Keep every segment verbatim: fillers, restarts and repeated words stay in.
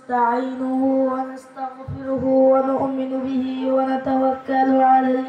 ونستعينه ونستغفره ونؤمن به ونتوكل عليه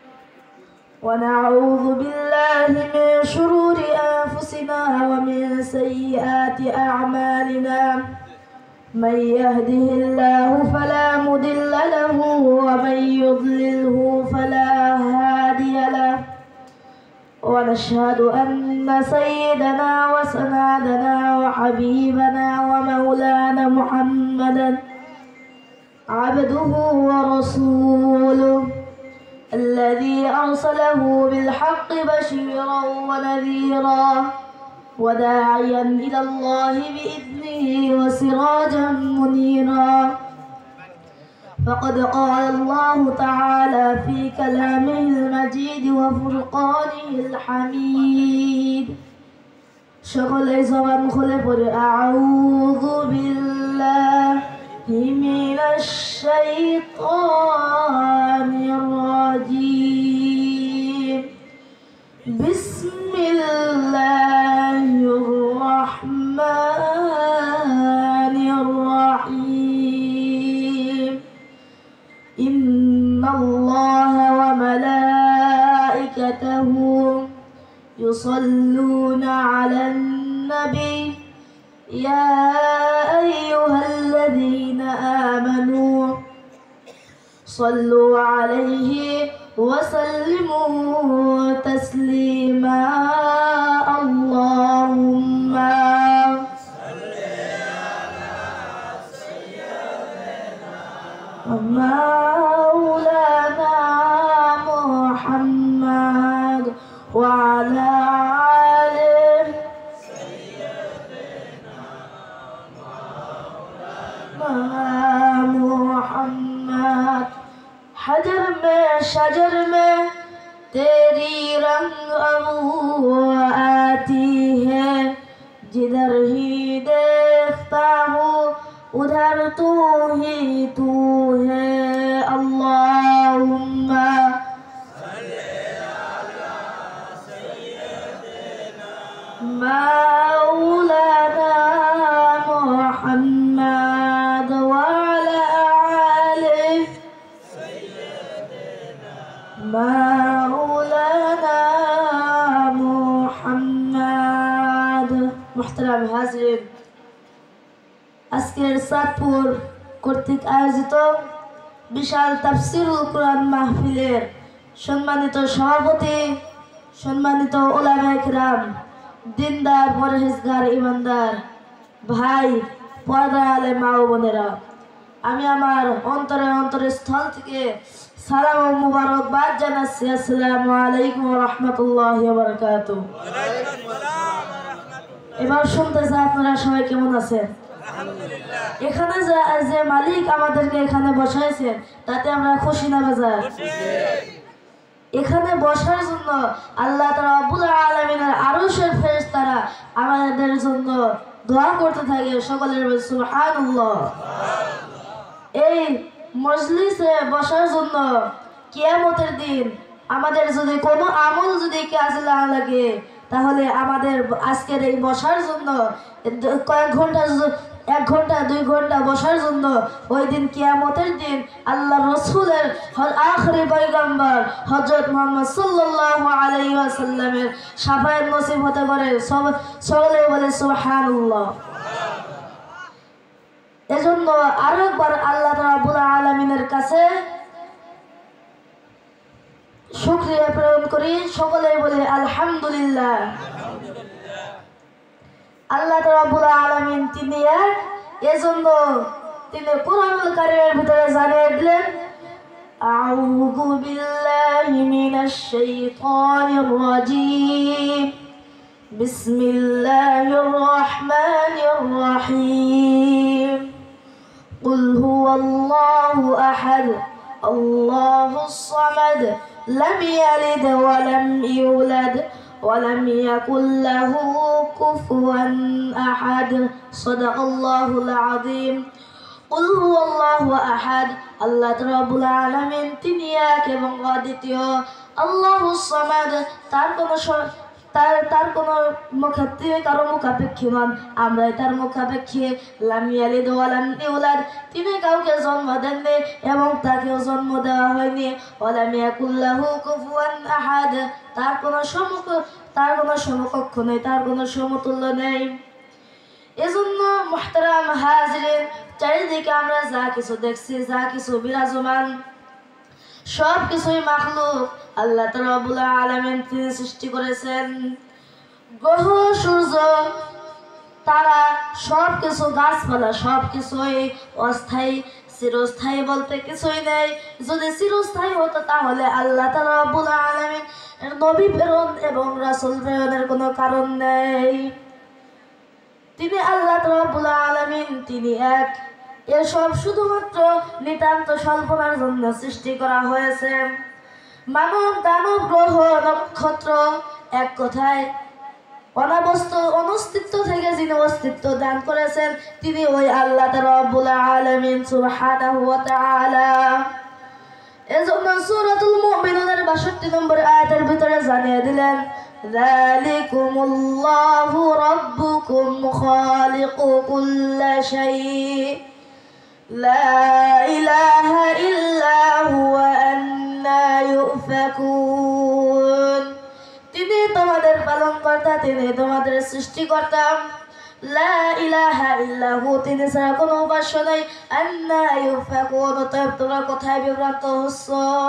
ونعوذ بالله من شرور أنفسنا ومن سيئات أعمالنا من يهده الله فلا مضل له ومن يضلله فلا هادي له ونشهد أن سيدنا وسندنا وحبيبنا ومولانا محمدا عبده ورسوله الذي أرسله بالحق بشيرا ونذيرا وداعيا إلى الله بإذنه وسراجا منيرا فقد قال الله تعالى في كلامه المجيد وفرقانه الحميد شغل زبان خلفر أعوذ بالله من الشيطان الرجيم بسم الله الرحمن الرحيم إن الله وملائكته يصلون على النبي يا أيها الذين آمنوا صلوا عليه وسلموا تسليما اللهم صل على سيدنا مولانا محمد وعلى آله سيدنا مولانا محمد حجر में शजर में तेरी रंग अबू आती है जिधर ही देखता हूँ उधर तू ही तू है अल्लाहुम्मा सल्ली अला सय्यिदिना मौलाना मुहम्मद वअला आलिहि मौलाना मुहम्मद मुहतरम हाज़िरीन আজকের চাঁদপুর কর্তৃক আয়োজিত বিশাল তাফসীরুল কুরআন মাহফিলের সম্মানিত সভাপতি সম্মানিত উলামায়ে কিরাম দিনদার পরহেজগার ইমানদার ভাই পর্দার আলে মা ও বোনেরা আমি আমার অন্তরে অন্তরের স্থল থেকে সালাম ও মুবারকবাদ জানাচ্ছি আসসালামু আলাইকুম ওয়া রাহমাতুল্লাহি ওয়া বারাকাতুহু এবার শুনতেছে আপনারা সবাই কেমন আছেন এখানে যে মালিক আমাদেরকে এখানে বসাইছেন তাতে আমরা খুশি না বেজার এখানে বসার জন্য আল্লাহ তাআলা রব্বুল আলামিনের আরশের ফেরেশতারা আমাদের জন্য দোয়া করতে থাকে সকলের সুবহানাল্লাহ এই মজলিসে বসার জন্য কিয়ামতের দিন আমাদের যদি কোনো আমল যদি কাজে না লাগে তাহলে আমাদের আজকের এই বসার জন্য কয়েক ঘন্টা এক ঘন্টা দুই ঘন্টা বসার জন্য ওই দিন কিয়ামতের দিন আল্লাহ রসুলের আখরি পয়গম্বর হযরত মুহাম্মদ সাল্লাল্লাহু আলাইহি ওয়াসাল্লামের শাফায়াত নসিব হতে করে সব সকলে বলে সুবহানাল্লাহ এজন্য আরেকবার আল্লাহ রাব্বুল আলামিনের কাছে শুকরিয়া প্রেরণ করি সকলে বলে আলহামদুলিল্লাহ আল্লাহ রাব্বুল আলামিন তিনি এক এজন্য তিনি কুরআনুল কারীমের ভিতরে জানিয়ে দিলেন আউযু বিল্লাহি মিনাশ শাইতানির রাজীম বিসমিল্লাহির রহমানির রহিম কুল হুয়াল্লাহু আহাদ আল্লাহুস সামাদ লাম ইয়ালিদ ওয়া লাম ইউলাদ ولم يكن له كفوا أحد صدق الله العظيم قل هو الله أحد الله رب العالمين তিনি এক এবং অদ্বিতীয় আল্লাহুস সামাদ তার কোনো তার তার কোনো মুখাপেক্ষী কারো মুখাপেক্ষী নন, আমরাই তার মুখাপেক্ষী। লাম ইয়ালিদ ওয়া লাম ইউলাদ, তিনি কাউকে জন্ম দেননি এবং তাকেও জন্ম দেওয়া হয়নি। ওয়া লাম ইয়াকুল লাহু কুফুয়ান আহাদ, তার কোনো সমক তার কোনো সমকক্ষ নেই, তার কোনো সমতুল্য নেই। এজন্য মুহতারাম হাজিরিন, চারিদিকে আমরা যা কিছু দেখছি, যা কিছু বিরাজমান, সব কিছুই মাখলুক। আল্লাহ রাব্বুল আলামিন তিনি সৃষ্টি করেছেন। গ্রহ, সূর্য, তারা সব কিছু, গাছপালা সব কিছুই অস্থায়ী, চিরস্থায়ী বলতে কিছুই নেই। যদি চিরস্থায়ী হতো তাহলে আল্লাহ রাব্বুল আলামিন নবী প্রেরণ এবং রাসূল প্রেরণের কোনো কারণ নেই। তিনি আল্লাহ রাব্বুল আলামিন, তিনি এক। এসব শুধুমাত্র নিতান্ত স্বল্পতার জন্য সৃষ্টি করা হয়েছে। মানব, দানব, গ্রহ, নক্ষত্র, এক কথায় অনাবস্ত অনস্তিত্ব থেকে যিনি অস্তিত্ব দান করেছেন তিনি ওই আল্লাহ রাব্বুল আলামিন সুবহানাহু ওয়া তাআলা। এজন্য সূরাতুল মুমিনুনের বাষট্টি নম্বর আয়াতের ভিতরে জানিয়ে দিলেন, যালিকুমুল্লাহু রাব্বুকুম খালিকু কুল্লি শাইইন লা ইলাহা ইল্লা হুয়া আন্না ইউফাকুন। তিনি তোমাদের পালনকর্তা, তিনি তোমাদের সৃষ্টিকর্তা। লা ইলাহা ইল্লাহু, তিনি ছাড়া কোনো উপাস্য নেই। আন্না ইউফাকুন, অতএব তোমরা কোথায় বিভ্রান্ত হচ্ছ?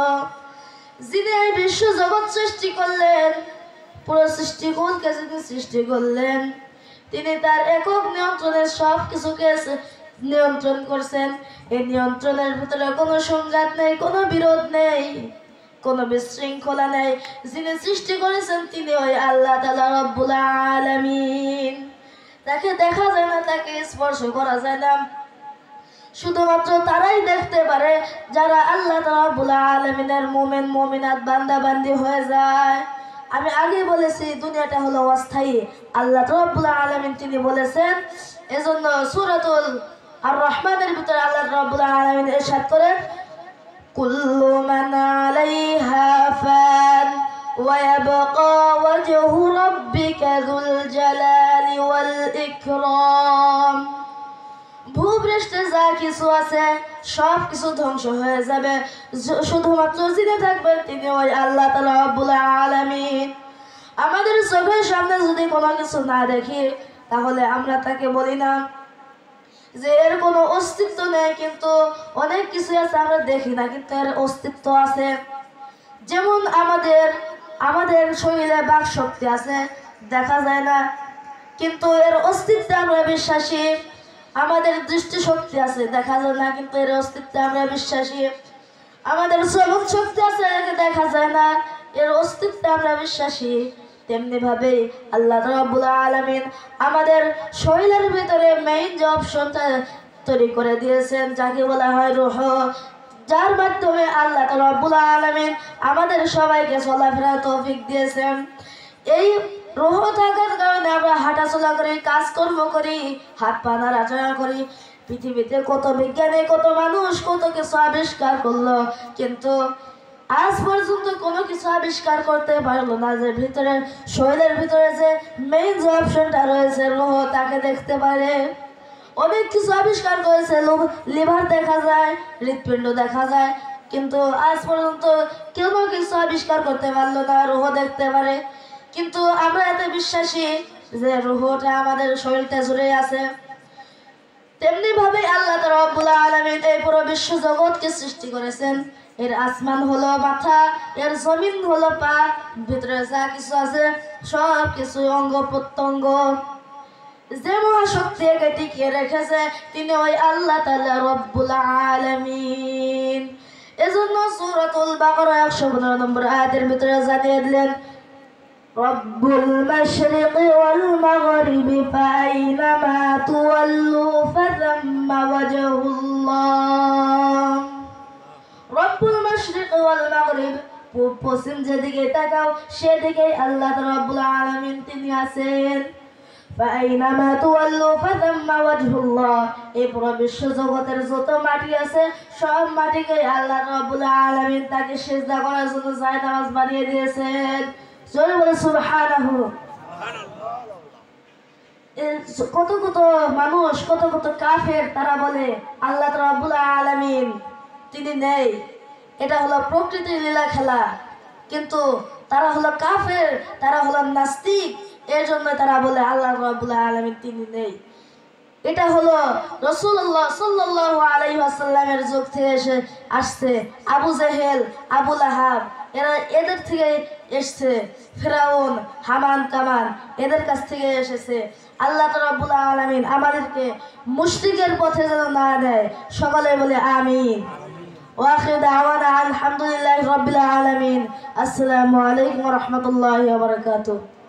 যিনি এই বিশ্ব জগৎ সৃষ্টি করলেন, পুরো সৃষ্টিকুলকে যিনি সৃষ্টি করলেন, তিনি তার একক নিয়ন্ত্রণে সব কিছুকে নিয়ন্ত্রণ করছেন। এই নিয়ন্ত্রণের ভিতরে কোনো সংঘাত নেই, কোনো বিরোধ নেই, কোনো বিশৃঙ্খলা নেই। যিনি সৃষ্টি করেছেন তিনি ওই আল্লাহ তাআলা রব্বুল আলামিন। তাকে দেখা যায় না, তাকে স্পর্শ করা যায় না, শুধুমাত্র তারাই দেখতে পারে যারা আল্লাহ তাআলা রব্বুল আলামিনের মুমিন মুমিনাত বান্দা বান্দি হয়ে যায়। আমি আগে বলেছি দুনিয়াটা হলো অস্থায়ী। আল্লাহ রাব্বুল আলামিন তিনি বলেছেন, এজন্য সূরাতুল আর রহমানের ভিতরে আল্লাহ রাব্বুল আলামিন ইরশাদ করেন, কুল্লু মান আলাইহা ফান ওয়া ইয়াবকা ওয়াজহু রাব্বিকা যুল জালালি ওয়াল ইকরাম। ভূপৃষ্ঠে যা কিছু আছে সব কিছু ধ্বংস হয়ে যাবে, শুধুমাত্র যিনি থাকবেন তিনি ওই আল্লাহ তাআলা রাব্বুল আলামিন। আমাদের চোখের সামনে যদি কোনো কিছু না দেখি তাহলে আমরা তাকে বলি না যে এর কোনো অস্তিত্ব নেই, কিন্তু অনেক কিছু আছে আমরা দেখি না কিন্তু এর অস্তিত্ব আছে। যেমন আমাদের আমাদের শরীরে বাক শক্তি আছে, দেখা যায় না কিন্তু এর অস্তিত্বে আমরা বিশ্বাসী। আমাদের দৃষ্টি শক্তি আছে, দেখা যায় না কিন্তু এর অস্তিত্বে আমরা বিশ্বাসী। আমাদের শ্রবণ শক্তি আছে, দেখা যায় না, এর অস্তিত্বে আমরা বিশ্বাসী। তেমনি ভাবে আল্লাহ রাব্বুল আলামিন আমাদের শরীরের ভিতরে মেইন যে অপশনটা তৈরি করে দিয়েছেন, যাকে বলা হয় রূহ, যার মাধ্যমে আল্লাহ রাব্বুল আলামিন আমাদের সবাইকে চলাফেরার তৌফিক দিয়েছেন। এই রূহ থাকার কারণে আমরা হাঁটাচলা করি, কাজকর্ম করি, হাত পা নাড়াচাড়া করি। পৃথিবীতে কত বিজ্ঞানী, কত মানুষ কত কিছু আবিষ্কার করলো, কিন্তু আজ পর্যন্ত কোনো কিছু আবিষ্কার করতে পারলো না যে ভিতরে শরীরের ভিতরে যে মেইন যে অপশনটা রয়েছে রূহ, তাকে দেখতে পারে। অনেক কিছু আবিষ্কার করেছে, লিভার দেখা যায়, হৃৎপিণ্ড দেখা যায়, কিন্তু আজ পর্যন্ত কোনো কিছু আবিষ্কার করতে পারলো না রূহ দেখতে পারে। কিন্তু আমরা এতে বিশ্বাসী যে রূহটা আমাদের শরীরটা জুড়ে আছে। তেমনি ভাবে আল্লাহ রাব্বুল আলামিন এই পুরো বিশ্ব জগৎকে সৃষ্টি করেছেন। এর আসমান হলো মাথা, এর জমিন হলো পা, ভিতরে যা কিছু আছে সব কিছু অঙ্গ প্রত্যঙ্গ। যে মহাশক্তি একে টিকিয়ে রেখেছে তিনি ওই আল্লাহ তাআলা রাব্বুল আলামিন। এজন্য সূরাতুল বাকারা একশো পনেরো নম্বর আয়াতের ভিতরে জানিয়ে দিলেন, রব্বুল মাশরিকি ওয়াল মাগরিবি ফাআইনামা তুওয়াল্লু ফাযাম্মা ওয়াজহুল্লাহ। রব্বুল মাশরিকি ওয়াল মাগরিব, পূব পশ্চিম যেদিকে তাকাও সেদিকেই আল্লাহ রাব্বুল আলামিন তিনি আছেন। ফাআইনামা তুওয়াল্লু ফাযাম্মা ওয়াজহুল্লাহ, এই পুরো বিশ্ব জগতের যত মাটি আছে সব মাটিকে আল্লাহ রাব্বুল আলামিন তাকে সিজদা করার জন্য জায়নামাজ বানিয়ে দিয়েছেন। জোরে বলে সুবহানাহু। কত কত মানুষ, কত কত কাফের, তারা বলে আল্লাহ রাব্বুল আলামিন তিনি নেই, এটা হলো প্রকৃতির লীলা খেলা। কিন্তু তারা হলো কাফের, তারা হলো নাস্তিক, এর জন্য তারা বলে আল্লাহ রাব্বুল আলামিন তিনি নেই। এটা হলো রাসূলুল্লাহ সাল্লাল্লাহু আলাইহি ওয়াসাল্লামের যুগ থেকে এসে আসছে। আবু জেহেল, আবু লাহাব, এরা এদের থেকে এসছে। ফিরাউন, হামান, কামান, এদের কাছ থেকে এসেছে। আল্লাহ রাব্বুল আলামিন আমাদেরকে মুশরিকের পথে যেন না দেয়, সকলে বলে আমিন। ওয়া আখিরু দাওয়ানা আলহামদুলিল্লাহি রাব্বিল আলামিন। আসসালামু আলাইকুম ওয়া রাহমাতুল্লাহি ওয়া বারাকাতুহু।